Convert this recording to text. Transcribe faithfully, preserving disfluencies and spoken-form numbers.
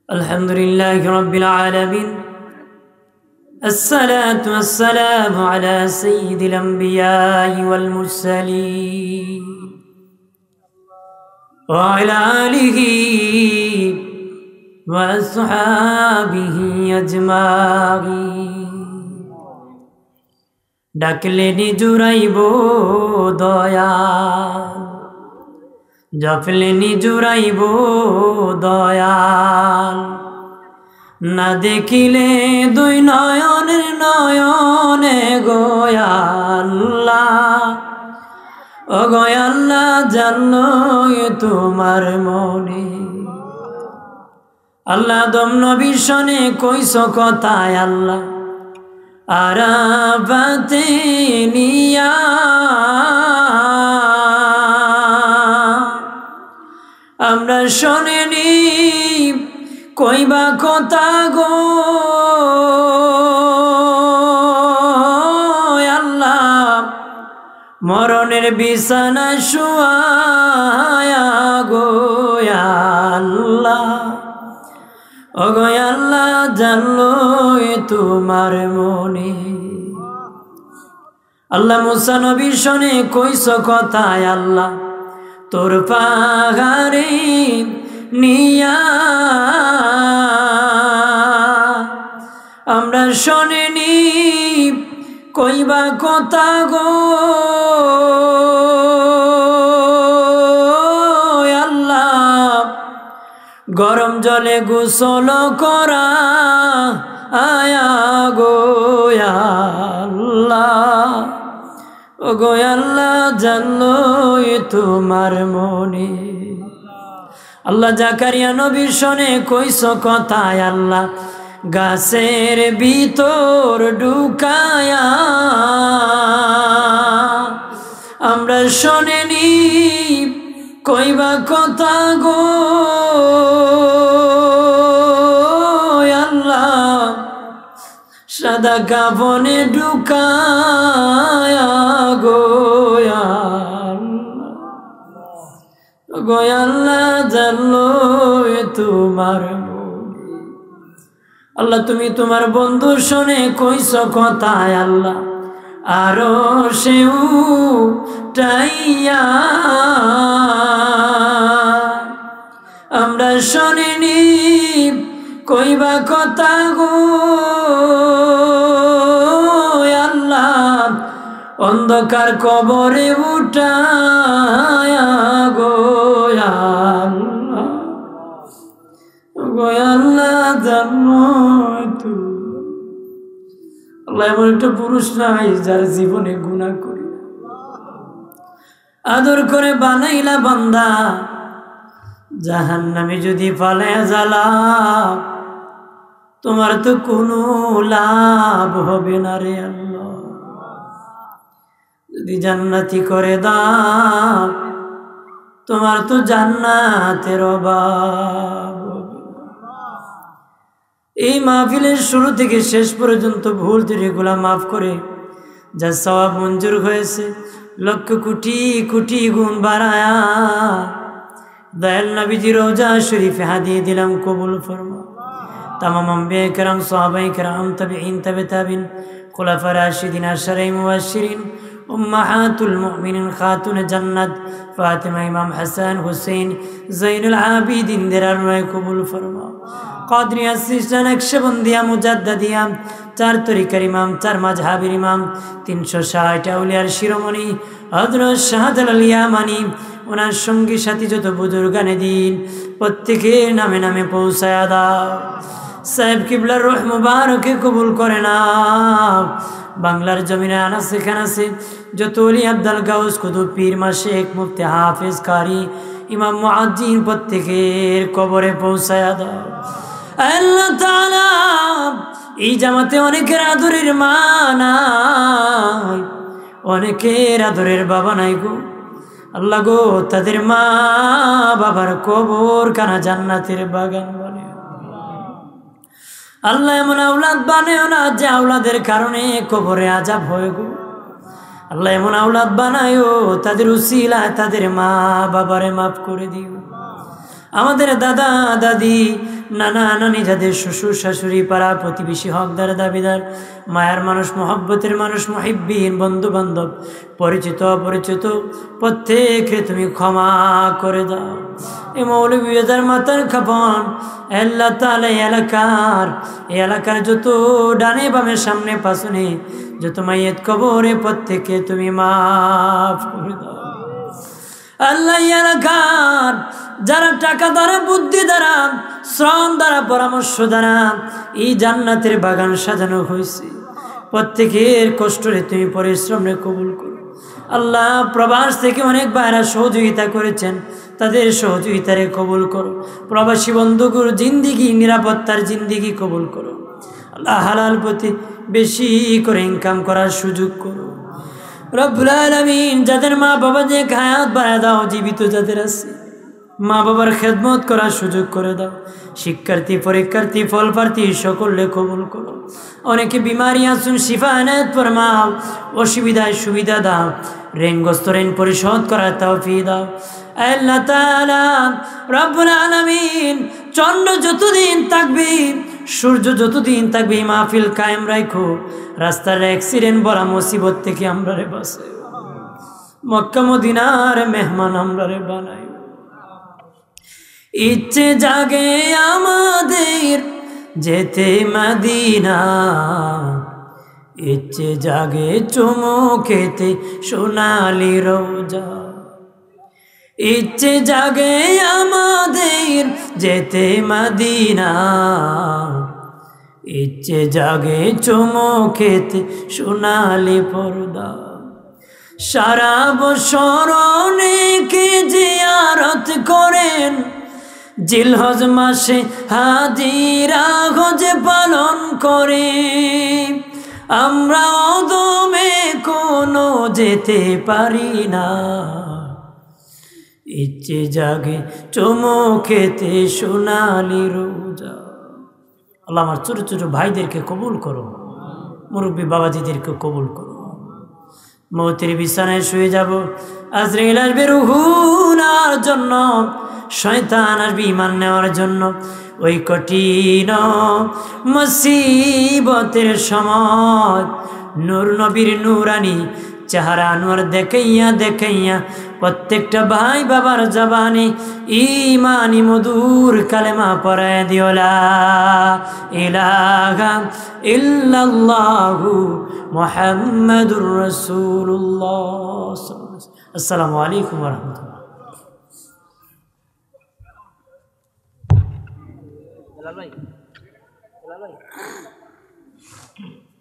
الحمد لله رب العالمين الصلاة والسلام على سيد الأنبياء والمرسلين وعلى آله وأصحابه أجمعين ডাকলে নিজুরাইব দয়াল জপলে নিজুরাইব দয়াল না দেখিলে দুই নয়নের নয়নে গোয়াল্লাহ ও গোয়াল্লাহ জানো তোমার মনে আল্লাহ দম নবীর শনে কইস কথায় আল্লাহ আরাফাতে নিয়া আমরা শোনেনি কইবা কথা গো আল্লাহ মরণের বিছানা শুয়ায়া গো আল্লাহ ও গো আল্লাহ জানলো তোমার মনে আল্লাহ মুসা নবীর শোনে কইস কথায় আল্লাহ তোর পাহাড়ে নিয়া আমরা শোনেনি কইবা কথা গো আল্লাহ গরম জলে গোসল করা আয়া গো আল্লাহ ও গো আল্লাহ জানলো তোমার মনে আল্লাহ জাকারিয়া নবীর শোনে কইস কথায় আল্লাহ গাছের ভিতর ঢুকায়া আমরা শোনেনি কইবা কথা গো আল্লাহ সাদা কাফনে ঢুকায়া গো আল্লাহ জানলো তোমার মনে আল্লাহ তুমি তোমার বন্ধু শোনে কইস কথায় আল্লাহ আরো সেউ টাইয়া আমরা শোনেনি কইবা কথা গো আল্লাহ অন্ধকার কবরে উঠায়া গো আল্লাহ গো আল্লাহ জানো তো আল্লাহ এমন একটা পুরুষ নাই যার জীবনে গুনাহ করি আদর করে বানাইলা বান্দা জাহান্নামে যদি পালায়া জ্বালা তোমার তো কোনো লাভ হবে না রে আল্লাহ যদি জান্নাতি করে দাও তোমার তো জান্নাতের অভাব এই মাহফিলের শুরু থেকে শেষ পর্যন্ত ভুল ত্রুটিগুলো মাফ করে যা সওয়াব মঞ্জুর হয়েছে লক্ষ কোটি কোটি গুণ বাড়ায়া দয়াল নবীজি রওজা শরীফে হাদিয়ে দিলাম কবুল ফরমা তামাম আম্বিয়া কেরাম সাহাবায়ে কেরাম তাবিঈন তাবে তাবিন খুলাফা রাশিদিন আশারায়ে মুবাশশিরিন উম্মাহাতুল মুমিনিন খাতুন জান্নাত ফাতিমা ইমাম হাসান হুসাইন যাইনুল আবিদিন দেরার নয় কবুল ফরমাও কাদরিয়া সিস্টার নকশবন্দিয়া মুজাদ্দাদিয়া চার তরিকার ইমাম চার মাযহাবের ইমাম তিনশো ষাট আউলিয়ার শিরোমণি হযরত শাহজালাল ইয়ামানি ওনার সঙ্গী সাথী যত বুজুর্গানে দিন প্রত্যেকের নামে নামে পৌঁছায়া দাও সাহেব কিবলার রূহ মুবারকে কবুল করে নাও বাংলার জমিনে আনাসে খানাসে যত ওলি আব্দুল গাউস কুতুব পীর মাশায়েখ মুফতি হাফেজ কারি ইমাম মুআজ্জিন প্রত্যেকের কবরে পৌঁছায়া দাও আল্লাহ তাআলা এই জামাতে অনেকের আদরের মা নাই অনেকের আদরের বাবা নাই গো আল্লাহ গো তাদের মা বাবার কবর কানা জান্নাতের বাগান বলে আল্লাহ এমন আওলাদ বানায়ো না যে আওলাদের কারণে কবরে আযাব হয় গো আল্লাহ এমন আওলাদ বানায়ো তাদের উসিলায় তাদের মা বাবারে মাফ করে দিও। আমাদের দাদা দাদি নানা নানি, যাদের শ্বশুর শাশুড়ি, পাড়া প্রতিবেশী, হকদার দাবিদার, মায়ার মানুষ, মহব্বতের মানুষ, মুহিব্বিন, বন্ধু বান্ধব, পরিচিত অপরিচিত, প্রত্যেককে তুমি ক্ষমা করে দাও। এ মৌলভীদের মাতার খাপন আল্লাহ তাআলা এলাকার এই এলাকার যত ডানে বামে সামনে পাশনে যত মাইয়াত কবরে প্রত্যেককে তুমি মাফ করে দাও। আল্লাহ এলাকার যারা টাকা দ্বারা, বুদ্ধি দ্বারা, শ্রম দ্বারা, পরামর্শ দ্বারা এই জান্নাতের বাগান সাজানো হয়েছে, প্রত্যেকের কষ্টরে তুমি পরিশ্রমে কবুল করো। আল্লাহ প্রবাস থেকে অনেক ভাইরা সহযোগিতা করেছেন, তাদের সহযোগিতারে কবুল করো। প্রবাসী বন্ধুগুর জিন্দিগি, নিরাপত্তার জিন্দিগি কবুল করো। আল্লাহ হালাল পথে বেশি করে ইনকাম করার সুযোগ করো রব্বুল আলামিন। যাদের মা বাবা যে হায়াত বাড়ায় দাও, জীবিত যাদের আছে মা বাবার খেদমত করার সুযোগ করে দাও। শিক্ষার্থী, পরীক্ষার্থী, ফল প্রার্থী সকলে কবুল করো। অনেকে বিমারি আসুন, শিফা এনায়েত ফরমাও, অসুবিধায় সুবিধা দাও, ঋণগ্রস্ত ঋণ পরিশোধ করার তৌফিক দাও। আল্লাহ তাআলা রব্বুল আলামিন, চন্দ্র যতদিন থাকবে, সূর্য যতদিন থাকবে, মাহফিল কায়েম রাখো। রাস্তার অ্যাক্সিডেন্ট বলা মুসিবত থেকে আমরা রে বাঁচাই। মক্কা মদিনার মেহমান আমরা রে বানাই। ইচ্ছে জাগে আমাদের যেতে মদিনা, ইচ্ছে জাগে চুমু খেতে সোনালি রোজা। ইচ্ছে জাগে আমাদের যেতে মদিনা, ইচ্ছে জাগে চুমু খেতে সোনালি পর্দা। সারা বছর অনেকে জিয়ারত করেন, জিলহজ মাসে হাজিরা হজ পালন করে। আমরা অদমে কোনো যেতে পারি না, ইচ্ছে জাগে চুমু খেতে সোনালি রোজা। আল্লাহ আমার ছোট ছোট ভাইদেরকে কবুল করো, মুরব্বী বাবাজিদেরকে কবুল করো। মৌতের বিছানায় শুয়ে যাব, আজরাইল আসবে রূহু নেওয়ার জন্য, শয়তান আসবে ঈমান নেওয়ার জন্য। ওই কঠিন মুসিবতের সময় নূর নবীর নূরানি চেহারা আনোয়ার দেখাইয়া দেখাইয়া প্রত্যেকটা ভাই বাবার জবানে ঈমানি মধুর কালেমা পড়ায় দিও, লা ইলাহা ইল্লাল্লাহু মুহাম্মাদুর রাসূলুল্লাহ। আসসালামু আলাইকুম ওয়া রাহমাতুল্লাহ। ভাই ভাই